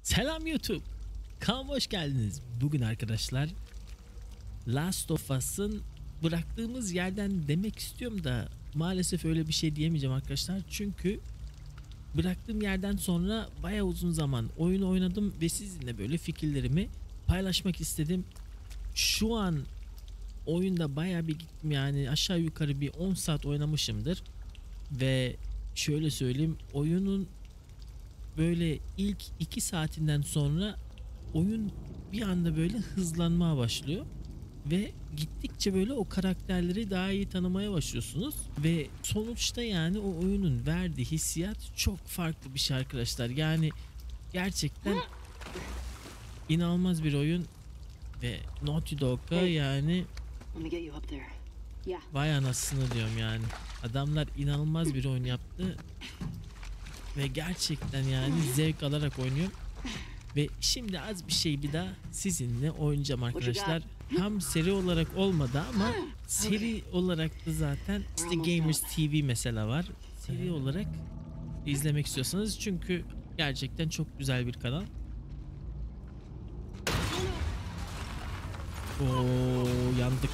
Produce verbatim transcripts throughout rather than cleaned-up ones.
Selam YouTube. Kanalıma hoş geldiniz. Bugün arkadaşlar Last of Us'ın bıraktığımız yerden demek istiyorum da maalesef öyle bir şey diyemeyeceğim arkadaşlar. Çünkü bıraktığım yerden sonra bayağı uzun zaman oyunu oynadım ve sizinle böyle fikirlerimi paylaşmak istedim. Şu an oyunda bayağı bir gittim, yani aşağı yukarı bir on saat oynamışımdır. Ve şöyle söyleyeyim, oyunun böyle ilk iki saatinden sonra oyun bir anda böyle hızlanmaya başlıyor ve gittikçe böyle o karakterleri daha iyi tanımaya başlıyorsunuz ve sonuçta yani o oyunun verdiği hissiyat çok farklı bir şey arkadaşlar. Yani gerçekten inanılmaz bir oyun ve Naughty Dog'a yani vay anasını diyorum yani. Adamlar inanılmaz bir oyun yaptı ve gerçekten yani zevk alarak oynuyorum. Ve şimdi az bir şey bir daha sizinle oynayacağım arkadaşlar. Tam seri olarak olmadı ama seri olarak da zaten işte Gamers T V mesela var. Seri olarak izlemek istiyorsanız, çünkü gerçekten çok güzel bir kanal. Oo, yandık.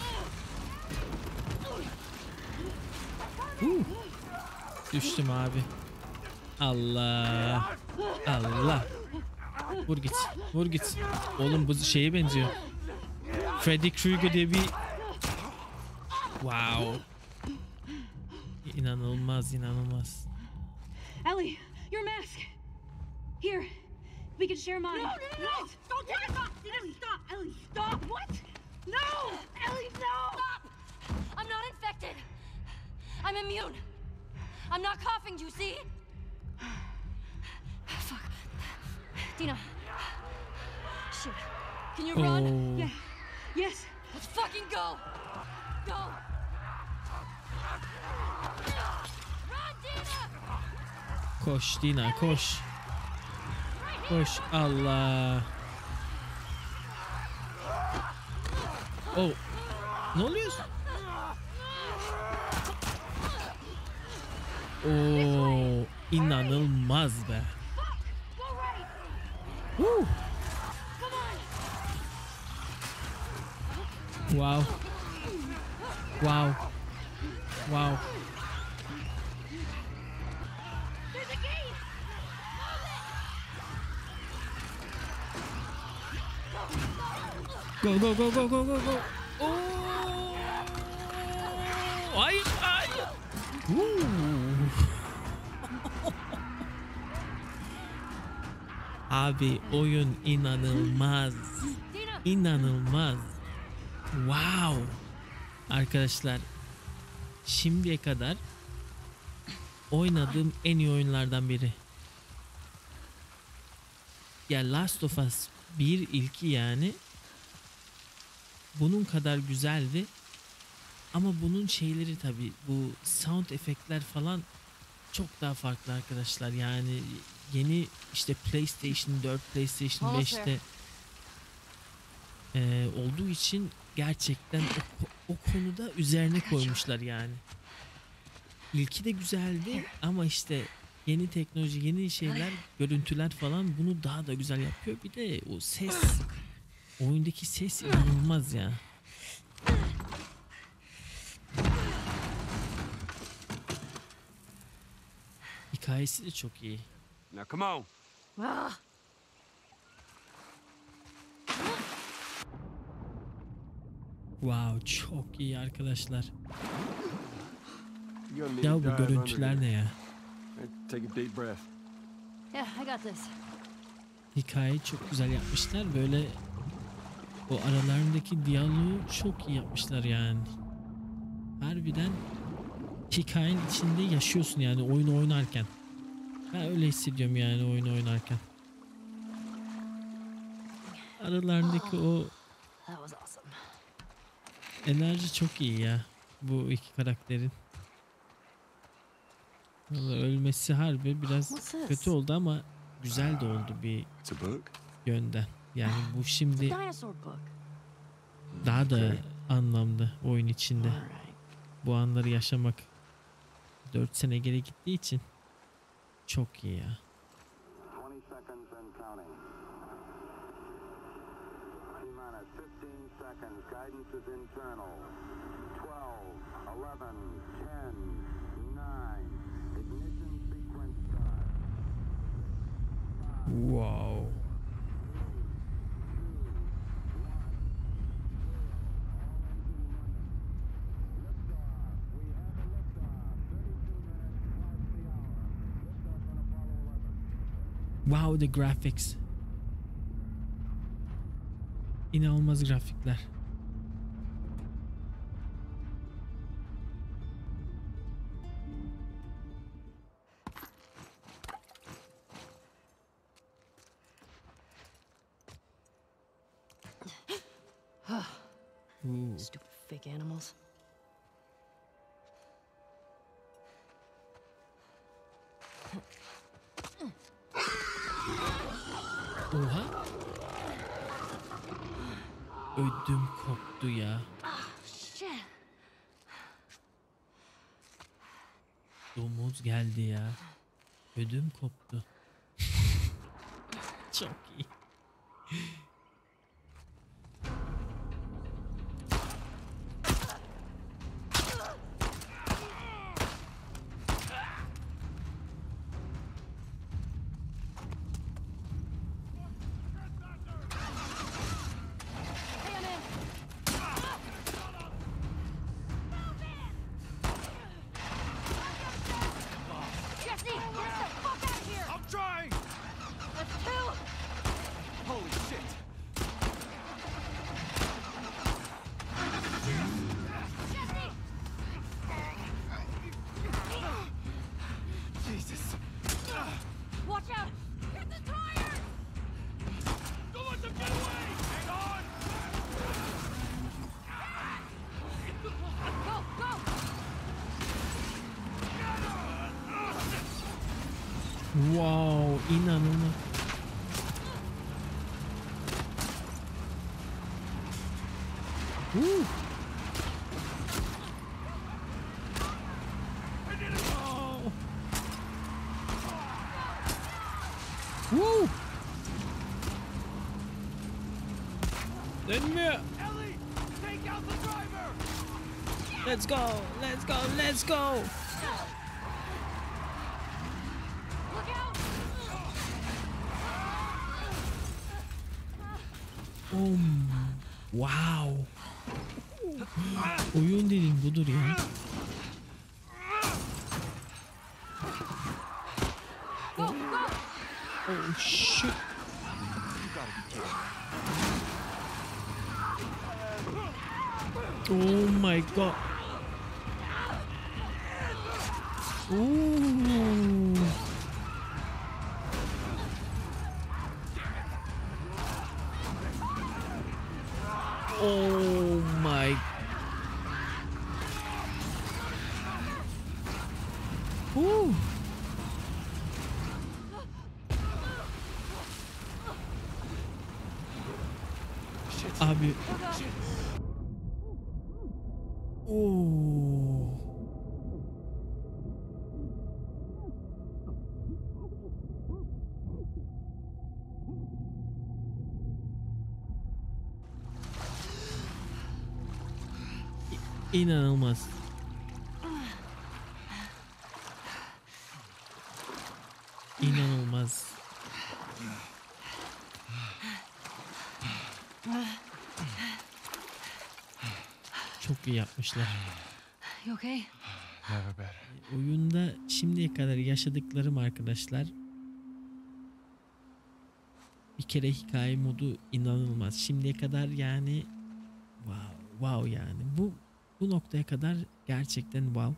Uh, düştüm abi. Allah. Allah. Vur git. Vur git. Oğlum bu şeye benziyor. Freddy Krueger diye bir... Wow. İnanılmaz, inanılmaz. Ellie, your mask. Here, we can share mine. No, no, no, no! Don't take it off! Ellie, stop! Ellie, stop! What? No! Ellie, no! Stop! I'm not infected. I'm immune. I'm not coughing, do you see? Fuck. Dina. Shit. Can you run? Oh. Yeah. Yes. Let's fucking go. Go. Run, Dina. Koş Dina, koş. Koş. Allah. Oh. Ne oluyor? Oo, inanılmaz be. Woo. Wow. Wow. Wow. Go go go go go go go. Oh. Ay ay. Woo. Abi oyun inanılmaz. İnanılmaz. Wow. Arkadaşlar, şimdiye kadar oynadığım en iyi oyunlardan biri. Ya Last of Us bir ilki yani. Bunun kadar güzeldi. Ama bunun şeyleri tabi, bu sound efektler falan çok daha farklı arkadaşlar. Yani yeni işte PlayStation dört, PlayStation beşte e, olduğu için gerçekten o, o konuda üzerine koymuşlar yani. İlki de güzeldi ama işte yeni teknoloji, yeni şeyler, görüntüler falan bunu daha da güzel yapıyor. Bir de o ses, oyundaki ses inanılmaz ya. Hikayesi de çok iyi. Now come on. Wow, çok iyi arkadaşlar. You're gonna need Ya to bu dive görüntüler under ne ya? here. Take a deep breath. Yeah, I got this. Hikayeyi çok güzel yapmışlar. Böyle o aralarındaki diyaloğu çok iyi yapmışlar yani. Harbiden hikayenin içinde yaşıyorsun yani oyunu oynarken. Ben öyle hissediyorum yani oyunu oynarken. Aralarındaki o That was awesome. enerji çok iyi ya bu iki karakterin. Vallahi ölmesi harbi biraz kötü oldu ama güzel de oldu bir It's a book. yönden. Yani bu şimdi Dinosaur book. daha da anlamlı oyun içinde. Alright. Bu anları yaşamak dört sene geri gittiği için çok iyi ya. twenty seconds and counting. has fifteen seconds. Guidance is internal. twelve, eleven, ten, nine. Ignition sequence start. Wow. Wow, the graphics. İnanılmaz grafikler. Ooh. Stupid fake animals. Oha. Ödüm koptu ya. Shit. Domuz geldi ya. Ödüm koptu. Çok iyi. Hey, I'm in. Jesse, get us the fuck out of here! I'm trying! That's two! Holy shit! Jesse! Jesus! Watch out! Hit the tires! Don't let them get away! Hang on! Go, go! Wow, inanılmaz. Woo. Oh. Woo. Dönmüyor. Ellie! Take out the driver! Let's go. Let's go. Let's go. Look out! Oh. Wow. Oyun dediğin budur ya. Go, go! Oh shit. Oh my god. Ooh. Oh my. Ooh. Abi. Oo. İ- İnanılmaz. İnanılmaz. Çok iyi yapmışlar. You okay? Never better. Oyunda şimdiye kadar yaşadıklarım arkadaşlar, bir kere hikaye modu inanılmaz. Şimdiye kadar yani wow, wow yani bu bu noktaya kadar gerçekten wow.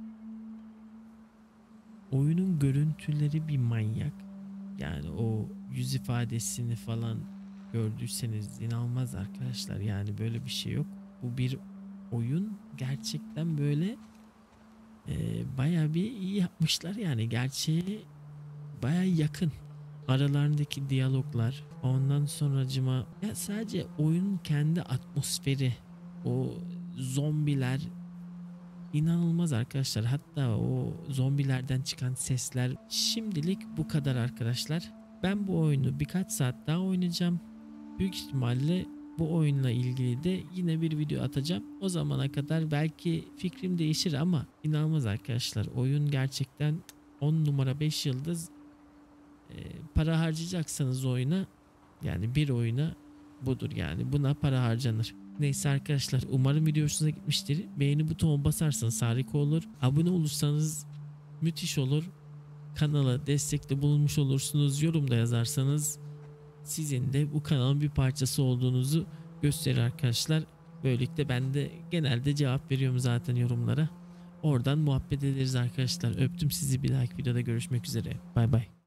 Oyunun görüntüleri bir manyak. Yani o yüz ifadesini falan gördüyseniz inanılmaz arkadaşlar. Yani böyle bir şey yok. Bu bir oyun, gerçekten böyle e, bayağı bir iyi yapmışlar yani, gerçeğe bayağı yakın. Aralarındaki diyaloglar, ondan sonracıma ya sadece oyunun kendi atmosferi, o zombiler inanılmaz arkadaşlar. Hatta o zombilerden çıkan sesler. Şimdilik bu kadar arkadaşlar. Ben bu oyunu birkaç saat daha oynayacağım. Büyük ihtimalle bu oyunla ilgili de yine bir video atacağım. O zamana kadar belki fikrim değişir ama inanılmaz arkadaşlar. Oyun gerçekten on numara beş yıldız. E, para harcayacaksanız oyuna, yani bir oyuna budur yani. Buna para harcanır. Neyse arkadaşlar, umarım video hoşunuza gitmiştir. Beğeni butonuna basarsanız harika olur. Abone olursanız müthiş olur. Kanala destekte bulunmuş olursunuz. Yorumda yazarsanız sizin de bu kanalın bir parçası olduğunuzu gösterir arkadaşlar. Böylelikle ben de genelde cevap veriyorum zaten yorumlara. Oradan muhabbet ederiz arkadaşlar. Öptüm sizi, bir dahaki videoda görüşmek üzere. Bay bay.